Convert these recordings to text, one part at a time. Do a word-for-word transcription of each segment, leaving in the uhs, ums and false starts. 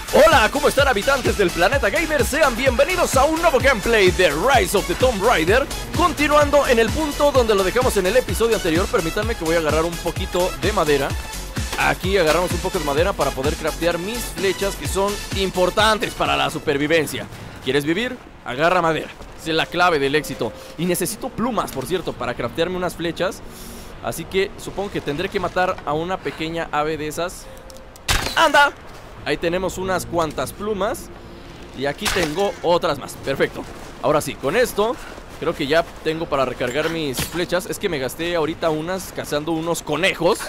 Hola, ¿cómo están, habitantes del planeta gamer? Sean bienvenidos a un nuevo gameplay de Rise of the Tomb Raider. Continuando en el punto donde lo dejamos en el episodio anterior. Permítanme que voy a agarrar un poquito de madera. Aquí agarramos un poco de madera para poder craftear mis flechas, que son importantes para la supervivencia. ¿Quieres vivir? Agarra madera. Esa es la clave del éxito. Y necesito plumas, por cierto, para craftearme unas flechas. Así que supongo que tendré que matar a una pequeña ave de esas. ¡Anda! Ahí tenemos unas cuantas plumas. Y aquí tengo otras más. Perfecto. Ahora sí, con esto creo que ya tengo para recargar mis flechas. Es que me gasté ahorita unas cazando unos conejos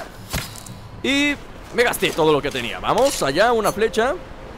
y me gasté todo lo que tenía. Vamos, allá una flecha.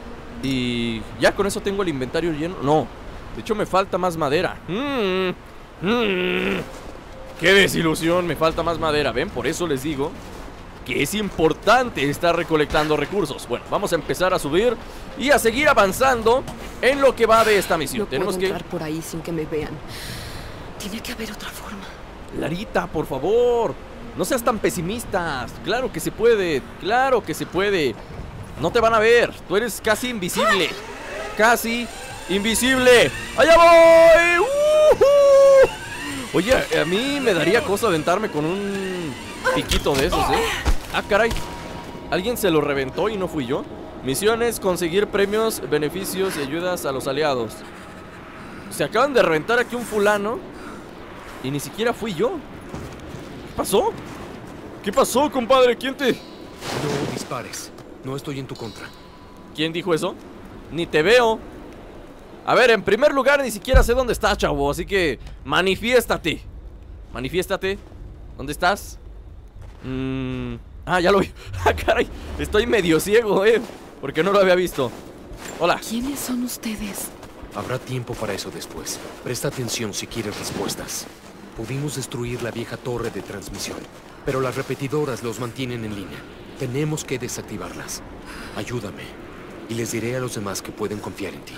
Y ya con eso tengo el inventario lleno. No, de hecho me falta más madera. mm, mm, Qué desilusión, me falta más madera. ¿Ven? Por eso les digo que es importante estar recolectando recursos. Bueno, vamos a empezar a subir y a seguir avanzando en lo que va de esta misión. No Tenemos puedo entrar que... por ahí sin que me vean. Tiene que haber otra forma. Larita, por favor, no seas tan pesimista. Claro que se puede, claro que se puede. No te van a ver, tú eres casi invisible. Casi invisible. ¡Allá voy! ¡Uh-huh! Oye, a mí me daría cosa aventarme con un piquito de esos, ¿eh? Ah, caray. Alguien se lo reventó y no fui yo. Misiones, conseguir premios, beneficios y ayudas a los aliados. Se acaban de reventar aquí un fulano y ni siquiera fui yo. ¿Qué pasó? ¿Qué pasó, compadre? ¿Quién te...? No dispares. No estoy en tu contra. ¿Quién dijo eso? Ni te veo. A ver, en primer lugar, ni siquiera sé dónde estás, chavo. Así que manifiéstate. Manifiéstate. ¿Dónde estás? Mm... Ah, ya lo vi. Ah, caray. Estoy medio ciego, eh. Porque no lo había visto. Hola. ¿Quiénes son ustedes? Habrá tiempo para eso después. Presta atención si quieres respuestas. Pudimos destruir la vieja torre de transmisión, pero las repetidoras los mantienen en línea. Tenemos que desactivarlas. Ayúdame y les diré a los demás que pueden confiar en ti.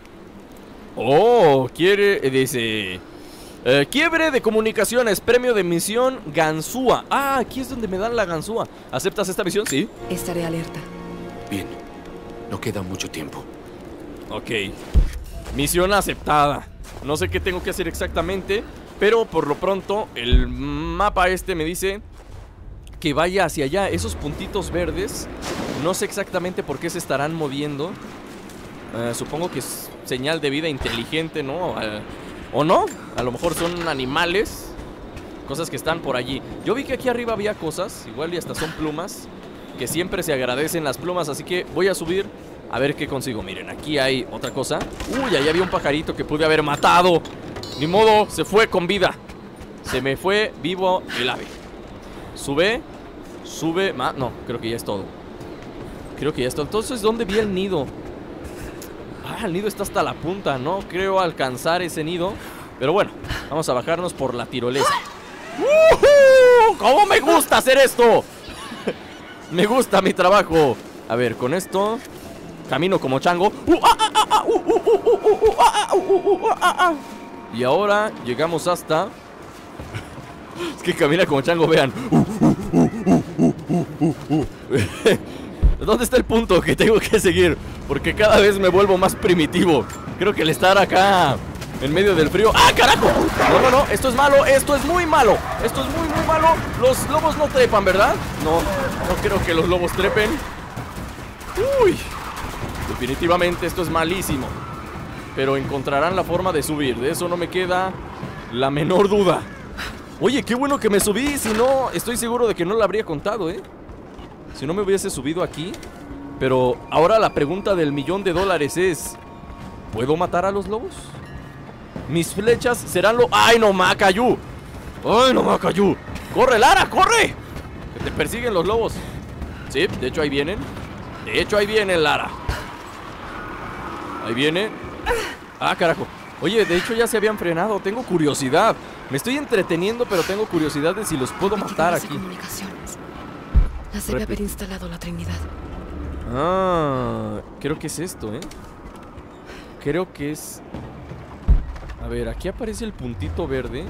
Oh, quiere, dice eh, quiebre de comunicaciones, premio de misión ganzúa. Ah, aquí es donde me dan la ganzúa. ¿Aceptas esta misión? Sí. Estaré alerta. Bien, no queda mucho tiempo. Ok, misión aceptada. No sé qué tengo que hacer exactamente, pero por lo pronto el mapa este me dice que vaya hacia allá. Esos puntitos verdes, no sé exactamente por qué se estarán moviendo. Uh, supongo que es señal de vida inteligente, ¿no? Uh, ¿O no? A lo mejor son animales, cosas que están por allí. Yo vi que aquí arriba había cosas, igual y hasta son plumas, que siempre se agradecen las plumas. Así que voy a subir a ver qué consigo. Miren, aquí hay otra cosa. Uy, ahí había un pajarito que pude haber matado. Ni modo, se fue con vida. Se me fue vivo el ave. Sube, sube, ma no, creo que ya es todo. Creo que ya es todo. Entonces, ¿dónde vi el nido? Ah, el nido está hasta la punta. No creo alcanzar ese nido, pero bueno, vamos a bajarnos por la tirolesa. ¡Uh-huh! ¿Cómo me gusta hacer esto? Me gusta mi trabajo. A ver, con esto camino como chango. Y ahora llegamos hasta... Es que camina como chango, vean. ¿Dónde está el punto que tengo que seguir? Porque cada vez me vuelvo más primitivo. Creo que el estar acá en medio del frío... ¡Ah, carajo! No, no, no, esto es malo, esto es muy malo. Esto es muy, muy malo. Los lobos no trepan, ¿verdad? No, no creo que los lobos trepen. Uy, definitivamente esto es malísimo. Pero encontrarán la forma de subir. De eso no me queda la menor duda. Oye, qué bueno que me subí. Si no, estoy seguro de que no lo habría contado, ¿eh? Si no me hubiese subido aquí. Pero ahora la pregunta del millón de dólares es: ¿puedo matar a los lobos? Mis flechas serán lo... ¡Ay, no, Macayú! ¡Ay, no, Macayú! ¡Corre, Lara, corre! Que te persiguen los lobos. Sí, de hecho ahí vienen. De hecho ahí vienen, Lara. Ahí viene. Ah, carajo. Oye, de hecho ya se habían frenado. Tengo curiosidad. Me estoy entreteniendo, pero tengo curiosidad de si los puedo matar aquí. Las debe haber instalado la Trinidad. Ah, creo que es esto, ¿eh? Creo que es... A ver, aquí aparece el puntito verde.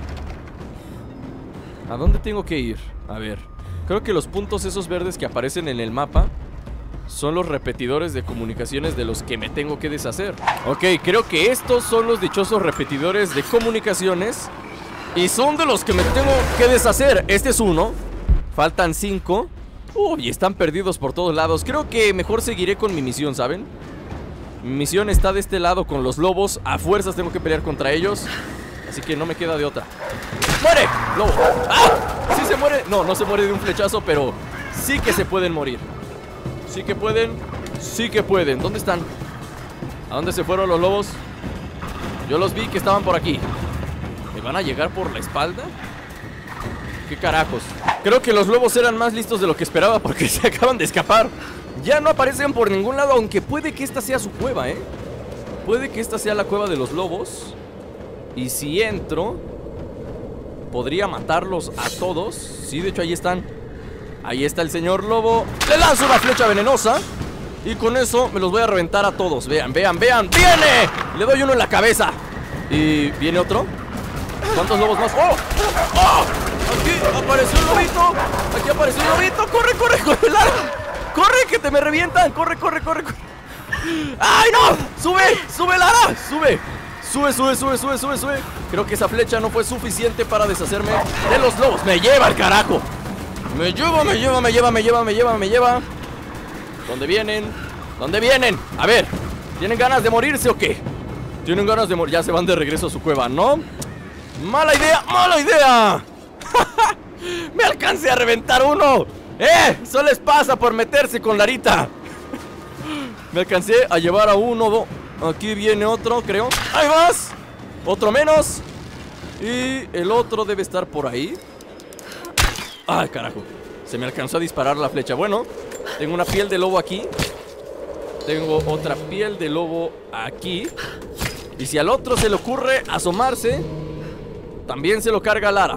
¿A dónde tengo que ir? A ver, creo que los puntos esos verdes que aparecen en el mapa son los repetidores de comunicaciones de los que me tengo que deshacer. Ok, creo que estos son los dichosos repetidores de comunicaciones y son de los que me tengo que deshacer. Este es uno. Faltan cinco. Uy, están perdidos por todos lados. Creo que mejor seguiré con mi misión, ¿saben? Mi misión está de este lado con los lobos. A fuerzas tengo que pelear contra ellos. Así que no me queda de otra. ¡Muere! ¡Lobo! ¡Ah! ¿Sí se muere? No, no se muere de un flechazo, pero sí que se pueden morir. Sí que pueden. Sí que pueden. ¿Dónde están? ¿A dónde se fueron los lobos? Yo los vi que estaban por aquí. ¿Me van a llegar por la espalda? ¿Qué carajos? Creo que los lobos eran más listos de lo que esperaba porque se acaban de escapar. Ya no aparecen por ningún lado, aunque puede que esta sea su cueva, ¿eh? Puede que esta sea la cueva de los lobos. Y si entro, podría matarlos a todos. Sí, de hecho ahí están. Ahí está el señor lobo. Le lanzo una flecha venenosa y con eso me los voy a reventar a todos. Vean, vean, vean. ¡Viene! Le doy uno en la cabeza. ¿Y viene otro? ¿Cuántos lobos más? ¡Oh! ¡Oh! Aquí apareció un lobito. Aquí apareció un lobito. ¡Corre, corre, corre! ¡Lara! ¡Corre, que te me revientan! ¡Corre, corre, corre, corre! ¡Ay, no! ¡Sube! ¡Sube, Lara! ¡Sube! Sube, sube, sube, sube, sube, sube. Creo que esa flecha no fue suficiente para deshacerme de los lobos. ¡Me lleva el carajo! Me lleva, me lleva, me lleva, me lleva, me lleva, me lleva. ¿Dónde vienen? ¿Dónde vienen? A ver, ¿tienen ganas de morirse o qué? Tienen ganas de morir. Ya se van de regreso a su cueva, ¿no? ¡Mala idea! ¡Mala idea! ¡Me alcancé a reventar uno! ¡Eh! Eso les pasa por meterse con Larita. Me alcancé a llevar a uno, dos. Aquí viene otro, creo. ¡Ahí vas! Otro menos. Y el otro debe estar por ahí. ¡Ay, carajo! Se me alcanzó a disparar la flecha. Bueno, tengo una piel de lobo aquí. Tengo otra piel de lobo aquí. Y si al otro se le ocurre asomarse, también se lo carga Lara.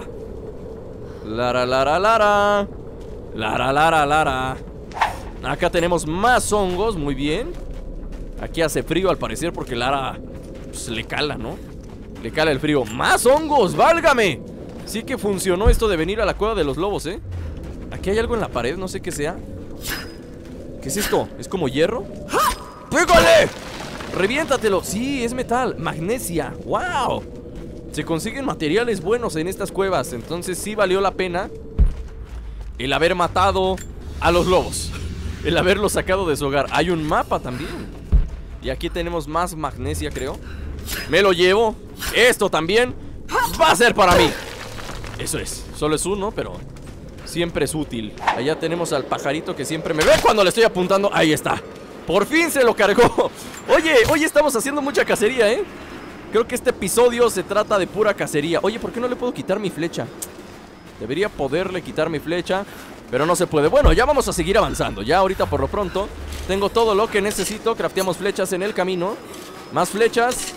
Lara, Lara, Lara. Lara, Lara, Lara. Acá tenemos más hongos, muy bien. Aquí hace frío al parecer porque Lara pues, le cala, ¿no? Le cala el frío. ¡Más hongos! ¡Válgame! Sí que funcionó esto de venir a la cueva de los lobos, ¿eh? Aquí hay algo en la pared, no sé qué sea. ¿Qué es esto? ¿Es como hierro? ¡Pégale! ¡Reviéntatelo! Sí, es metal, magnesia. ¡Wow! Se consiguen materiales buenos en estas cuevas. Entonces sí valió la pena el haber matado a los lobos, el haberlos sacado de su hogar. Hay un mapa también. Y aquí tenemos más magnesia, creo. Me lo llevo. Esto también va a ser para mí. Eso es, solo es uno, pero siempre es útil. Allá tenemos al pajarito que siempre me ve cuando le estoy apuntando. Ahí está. Por fin se lo cargó. Oye, hoy estamos haciendo mucha cacería, ¿eh? Creo que este episodio se trata de pura cacería. Oye, ¿por qué no le puedo quitar mi flecha? Debería poderle quitar mi flecha, pero no se puede. Bueno, ya vamos a seguir avanzando. Ya ahorita por lo pronto tengo todo lo que necesito. Crafteamos flechas en el camino. Más flechas.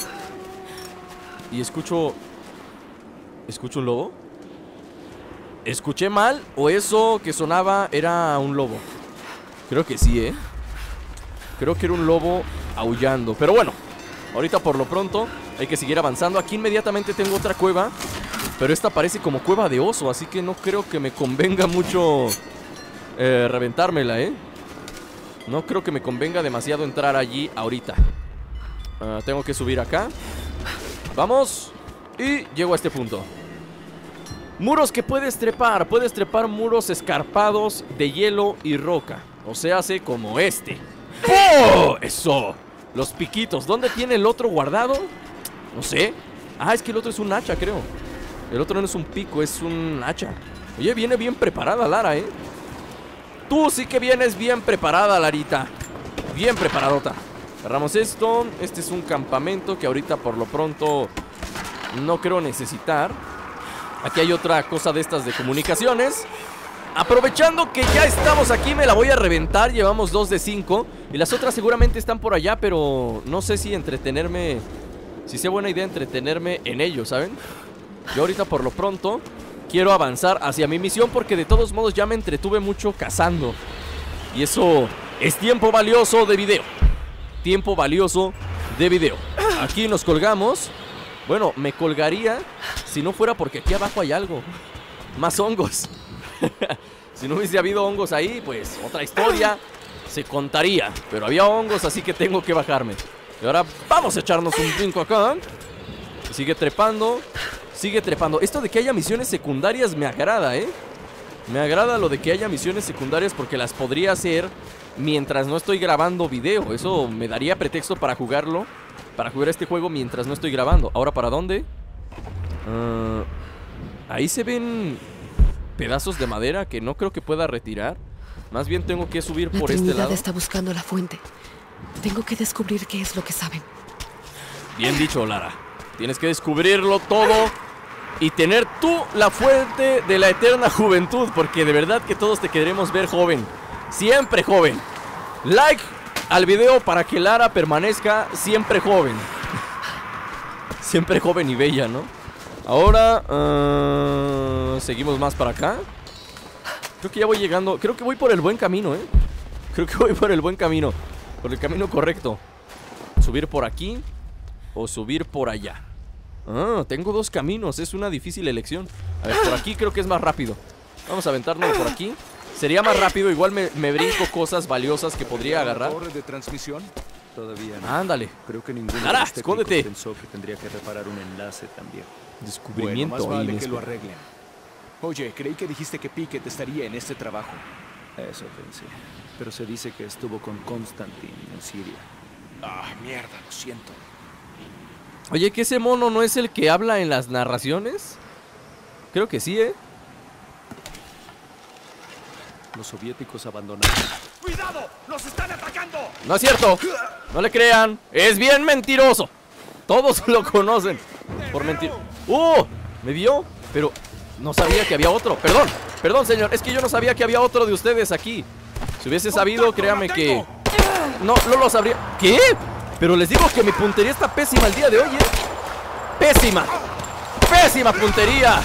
Y escucho... ¿Escucho un lobo? ¿Escuché mal? ¿O eso que sonaba era un lobo? Creo que sí, ¿eh? Creo que era un lobo aullando. Pero bueno, ahorita por lo pronto hay que seguir avanzando. Aquí inmediatamente tengo otra cueva, pero esta parece como cueva de oso, así que no creo que me convenga mucho eh, reventármela, ¿eh? No creo que me convenga demasiado entrar allí ahorita. uh, Tengo que subir acá. Vamos. Y llego a este punto. Muros que puedes trepar. Puedes trepar muros escarpados de hielo y roca. O sea, hace como este. ¡Oh! Eso. Los piquitos. ¿Dónde tiene el otro guardado? No sé. Ah, es que el otro es un hacha, creo. El otro no es un pico, es un hacha. Oye, viene bien preparada Lara, ¿eh? Tú sí que vienes bien preparada, Larita. Bien preparadota. Agarramos esto. Este es un campamento que ahorita por lo pronto no creo necesitar. Aquí hay otra cosa de estas de comunicaciones. Aprovechando que ya estamos aquí, me la voy a reventar. Llevamos dos de cinco. Y las otras seguramente están por allá, pero no sé si entretenerme, si sea buena idea entretenerme en ello, ¿saben? Yo ahorita por lo pronto quiero avanzar hacia mi misión, porque de todos modos ya me entretuve mucho cazando. Y eso es tiempo valioso de video. Tiempo valioso de video. Aquí nos colgamos. Bueno, me colgaría si no fuera porque aquí abajo hay algo. Más hongos. Si no hubiese habido hongos ahí, pues otra historia. se contaría. Pero había hongos, así que tengo que bajarme. Y ahora vamos a echarnos un brinco acá. Sigue trepando. Sigue trepando. Esto de que haya misiones secundarias me agrada, ¿eh? Me agrada lo de que haya misiones secundarias porque las podría hacer mientras no estoy grabando video. Eso me daría pretexto para jugarlo. Para jugar este juego mientras no estoy grabando. ¿Ahora para dónde? Uh, ahí se ven pedazos de madera que no creo que pueda retirar. Más bien tengo que subir por este lado. La Trinidad está buscando la fuente. Tengo que descubrir qué es lo que saben. Bien dicho, Lara. Tienes que descubrirlo todo y tener tú la fuente de la eterna juventud, porque de verdad que todos te queremos ver joven. Siempre joven. Like al video para que Lara permanezca siempre joven. Siempre joven y bella, ¿no? Ahora uh, seguimos más para acá. Creo que ya voy llegando. Creo que voy por el buen camino, ¿eh? Creo que voy por el buen camino. Por el camino correcto. Subir por aquí o subir por allá. Ah, tengo dos caminos. Es una difícil elección. A ver, por aquí creo que es más rápido. Vamos a aventarnos por aquí. Sería más rápido. Igual me, me brinco cosas valiosas que podría agarrar. ¿Torre de transmisión? Todavía no. Ándale. Creo que ninguno Lara, de los técnicos escóndete. pensó que tendría que reparar un enlace también. Descubrimiento. Bueno, más vale ahí que mismo. lo arreglen. Oye, creí que dijiste que Pickett estaría en este trabajo. Eso pensé. Pero se dice que estuvo con Constantine en Siria. Ah, mierda, lo siento. Oye, ¿que ese mono no es el que habla en las narraciones? Creo que sí, ¿eh? Los soviéticos abandonaron. ¡Cuidado! ¡Nos están atacando! No es cierto. No le crean. Es bien mentiroso. Todos lo conocen por mentir. ¡Uh! Me vio, pero no sabía que había otro. Perdón, perdón, señor. Es que yo no sabía que había otro de ustedes aquí. Si hubiese sabido, créame que... No, no lo sabría. ¿Qué? Pero les digo que mi puntería está pésima el día de hoy, ¿eh? ¡Pésima! ¡Pésima puntería!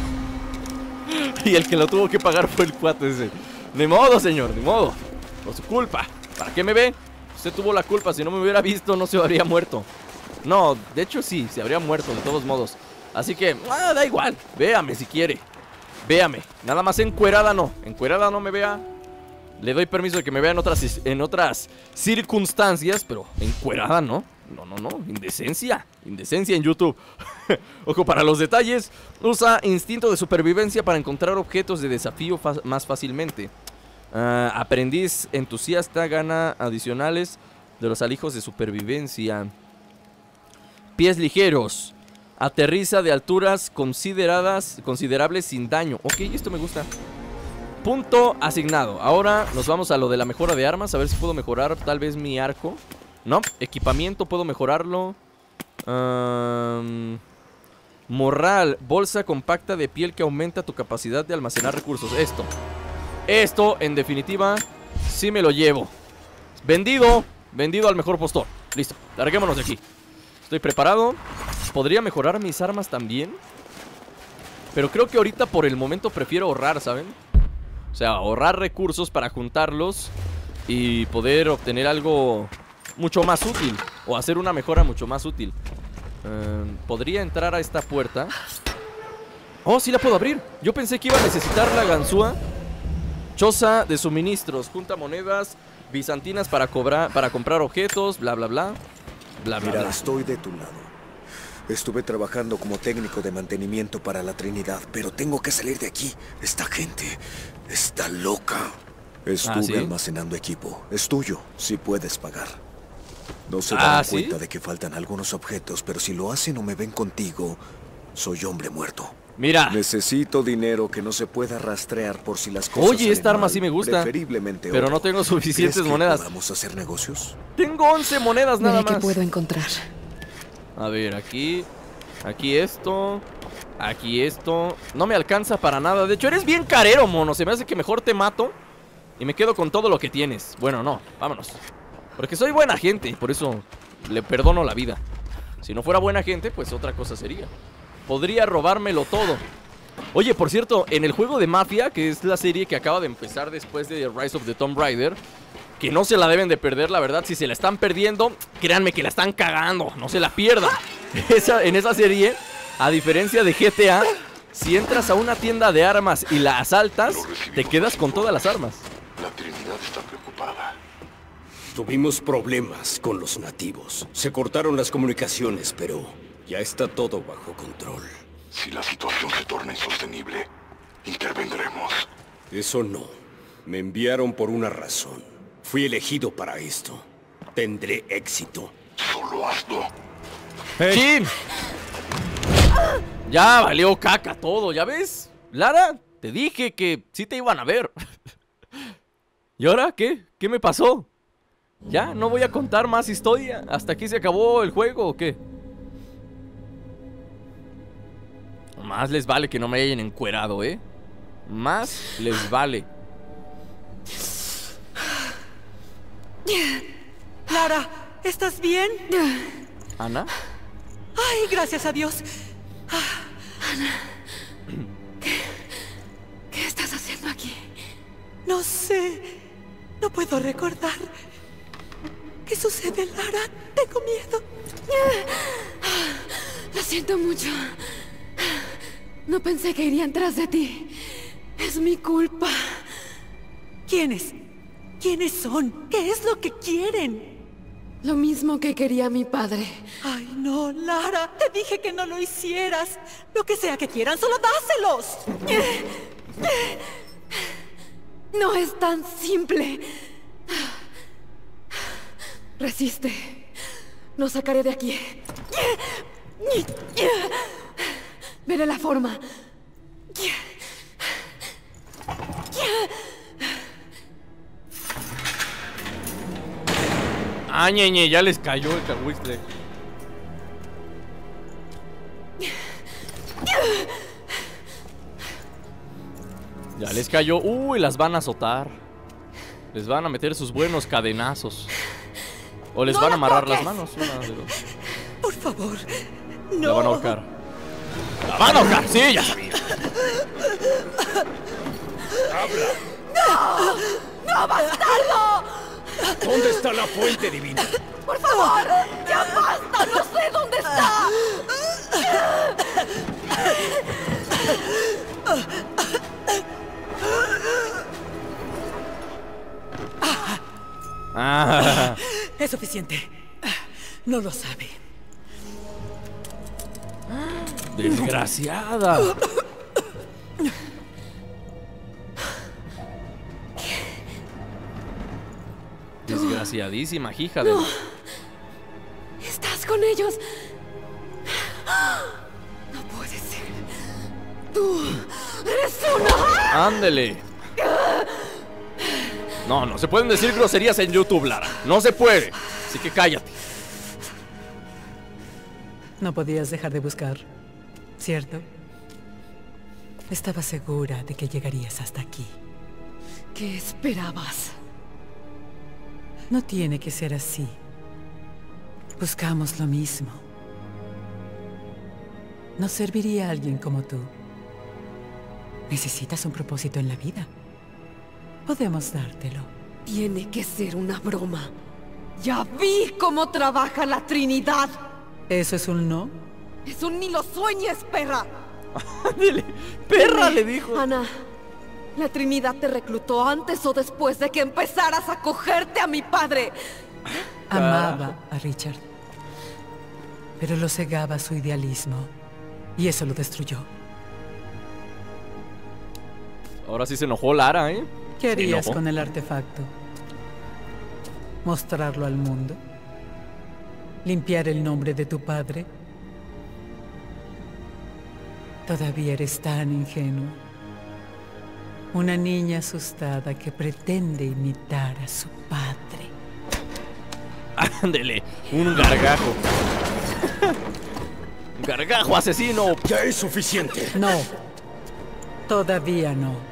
Y el que lo tuvo que pagar fue el cuate ese. Ni modo, señor, ni modo. Por su culpa. ¿Para qué me ve? Usted tuvo la culpa. Si no me hubiera visto, no se habría muerto. No, de hecho sí, se habría muerto de todos modos. Así que, ah, da igual. Véame si quiere. Véame. Nada más encuerada no. Encuerada no me vea. Le doy permiso de que me vea en otras, en otras circunstancias, pero encuerada no. No, no, no. Indecencia. Indecencia en YouTube. Ojo para los detalles. Usa instinto de supervivencia para encontrar objetos de desafío fa más fácilmente. Uh, aprendiz entusiasta gana adicionales de los alijos de supervivencia. Pies ligeros. Aterriza de alturas consideradas, considerables sin daño. Ok, esto me gusta. Punto asignado. Ahora nos vamos a lo de la mejora de armas. A ver si puedo mejorar tal vez mi arco. No, equipamiento puedo mejorarlo. um, Morral. Bolsa compacta de piel que aumenta tu capacidad de almacenar recursos. Esto Esto, en definitiva, sí me lo llevo. Vendido. Vendido al mejor postor. Listo, larguémonos de aquí. Estoy preparado. Podría mejorar mis armas también, pero creo que ahorita por el momento prefiero ahorrar, ¿saben? O sea, ahorrar recursos para juntarlos y poder obtener algo mucho más útil, o hacer una mejora mucho más útil. uh, Podría entrar a esta puerta. Oh, sí la puedo abrir. Yo pensé que iba a necesitar la ganzúa. Choza de suministros. Junta monedas bizantinas para cobrar, para comprar objetos, bla bla bla. Bla bla Mira, bla. estoy de tu lado. Estuve trabajando como técnico de mantenimiento para la Trinidad, pero tengo que salir de aquí. Esta gente está loca. Estuve ¿Ah, sí? almacenando equipo. Es tuyo, si puedes pagar. No se ¿Ah, dan sí? cuenta de que faltan algunos objetos, pero si lo hacen o me ven contigo, soy hombre muerto. Mira. Necesito dinero que no se pueda rastrear por si las cosas Oye, salen esta arma mal, sí me gusta, preferiblemente pero oro. no tengo suficientes ¿Crees que monedas. ¿Vamos a hacer negocios? Tengo once monedas nada Veré qué más. puedo encontrar. A ver, aquí. Aquí esto. Aquí esto. No me alcanza para nada. De hecho, eres bien carero, mono. Se me hace que mejor te mato y me quedo con todo lo que tienes. Bueno, no, vámonos. Porque soy buena gente, por eso le perdono la vida. Si no fuera buena gente, pues otra cosa sería. Podría robármelo todo. Oye, por cierto, en el juego de Mafia, que es la serie que acaba de empezar después de Rise of the Tomb Raider, que no se la deben de perder, la verdad. Si se la están perdiendo, créanme que la están cagando. No se la pierdan. Esa, en esa serie, a diferencia de G T A, si entras a una tienda de armas y la asaltas, te quedas con todas las armas. La Trinidad está preocupada. Tuvimos problemas con los nativos. Se cortaron las comunicaciones, pero ya está todo bajo control. Si la situación se torna insostenible, intervendremos. Eso no. Me enviaron por una razón. Fui elegido para esto. Tendré éxito. Solo hazlo. ¡Chin! Ya valió caca todo, ¿ya ves? Lara, te dije que sí te iban a ver. ¿Y ahora qué? ¿Qué me pasó? ¿Ya? ¿No voy a contar más historia? ¿Hasta aquí se acabó el juego o qué? Más les vale que no me hayan encuerado, ¿eh? Más les vale. Lara, ¿estás bien? ¿Ana? Ay, gracias a Dios. Ana, ¿qué, ¿qué estás haciendo aquí? No sé. No puedo recordar. ¿Qué sucede, Lara? Tengo miedo. Lo siento mucho. No pensé que irían tras de ti. Es mi culpa. ¿Quiénes? ¿Quiénes son? ¿Qué es lo que quieren? Lo mismo que quería mi padre. Ay, no, Lara. Te dije que no lo hicieras. Lo que sea que quieran, solo dáselos. No es tan simple. Resiste. Lo sacaré de aquí. Veré la forma. Ah, ñeñe, ya les cayó el cahuistle. Ya les cayó. Uy, las van a azotar. Les van a meter sus buenos cadenazos. O les ¡No van a la amarrar toques! las manos. Una de dos. Por favor, no. La van a ahorcar. ¡La van a ahorcar! Sí, ya sabía. ¡No! ¡No, bastardo! ¿Dónde está la fuente divina? ¡Por favor! ¡Ya basta! ¡No sé dónde está! Ah. Es suficiente. No lo sabe. Desgraciada. Desgraciadísima, hija de... No. Estás con ellos. No puede ser. Tú eres una... Ándele. No, no se pueden decir groserías en YouTube, Lara. No se puede. Así que cállate. No podías dejar de buscar, ¿cierto? Estaba segura de que llegarías hasta aquí. ¿Qué esperabas? No tiene que ser así. Buscamos lo mismo. Nos serviría alguien como tú. Necesitas un propósito en la vida. Podemos dártelo. Tiene que ser una broma. Ya vi cómo trabaja la Trinidad. ¿Eso es un no? Es un ni lo sueñes, perra. Ándele. Perra, le dijo. Ana, ¿la Trinidad te reclutó antes o después de que empezaras a cogerte a mi padre? Amaba a Richard, pero lo cegaba su idealismo y eso lo destruyó. Ahora sí se enojó Lara, ¿eh? ¿Qué harías Se enojó. con el artefacto? ¿Mostrarlo al mundo? ¿Limpiar el nombre de tu padre? Todavía eres tan ingenuo. Una niña asustada que pretende imitar a su padre. Ándele, un gargajo. Un gargajo asesino. Ya es suficiente. No, todavía no.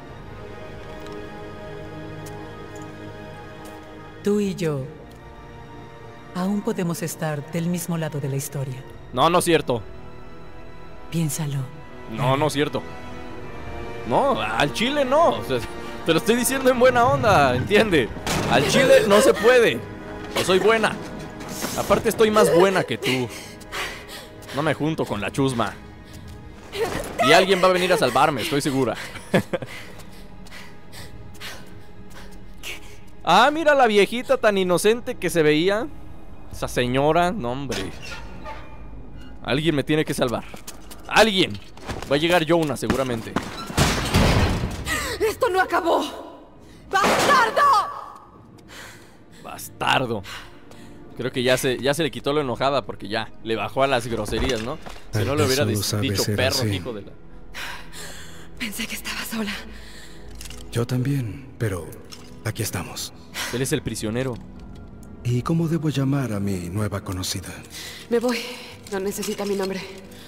Tú y yo aún podemos estar del mismo lado de la historia. No, no es cierto. Piénsalo. No, no es cierto. No, al chile no. O sea, te lo estoy diciendo en buena onda, ¿entiende? Al chile no se puede. No soy buena. Aparte estoy más buena que tú. No me junto con la chusma. Y alguien va a venir a salvarme, estoy segura. Ah, mira la viejita tan inocente que se veía. Esa señora, no hombre. Alguien me tiene que salvar. Alguien. Va a llegar Jonah seguramente. ¡Esto no acabó! ¡Bastardo! Bastardo. Creo que ya se, ya se le quitó lo enojada porque ya le bajó a las groserías, ¿no? Si no le hubiera dicho perro, así. Hijo de la... Pensé que estaba sola. Yo también, pero aquí estamos. Él es el prisionero. ¿Y cómo debo llamar a mi nueva conocida? Me voy. No necesita mi nombre.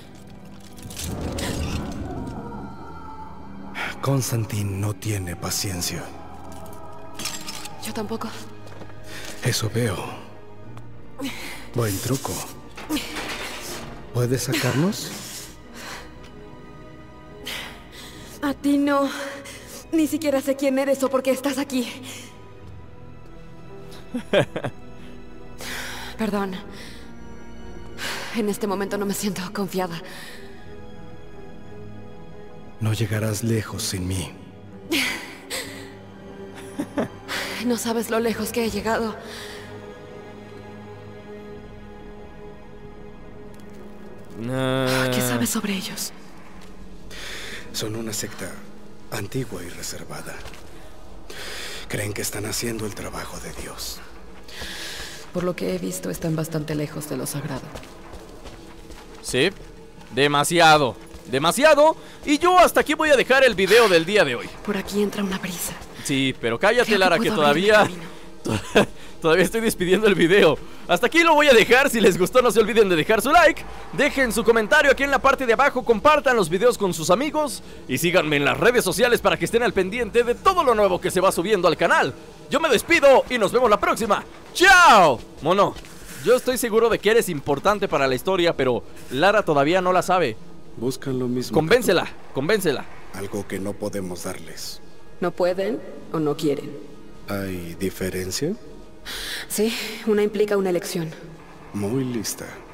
Constantin no tiene paciencia. Yo tampoco. Eso veo. Buen truco. ¿Puedes sacarnos? A ti no. Ni siquiera sé quién eres o por qué estás aquí. Perdón. En este momento no me siento confiada. No llegarás lejos sin mí. No sabes lo lejos que he llegado. No. ¿Qué sabes sobre ellos? Son una secta antigua y reservada. Creen que están haciendo el trabajo de Dios. Por lo que he visto, están bastante lejos de lo sagrado. Sí, demasiado. Demasiado. Y yo hasta aquí voy a dejar el video del día de hoy. Por aquí entra una brisa. Sí, pero cállate, Creo Lara, que que puedo todavía... Todavía estoy despidiendo el video. Hasta aquí lo voy a dejar. Si les gustó, no se olviden de dejar su like. Dejen su comentario aquí en la parte de abajo. Compartan los videos con sus amigos. Y síganme en las redes sociales para que estén al pendiente de todo lo nuevo que se va subiendo al canal. Yo me despido y nos vemos la próxima. ¡Chao! Mono, yo estoy seguro de que eres importante para la historia, pero Lara todavía no la sabe. Buscan lo mismo. Convéncela, convéncela. Algo que no podemos darles. ¿No pueden o no quieren? ¿Hay diferencia? Sí, una implica una elección. Muy lista.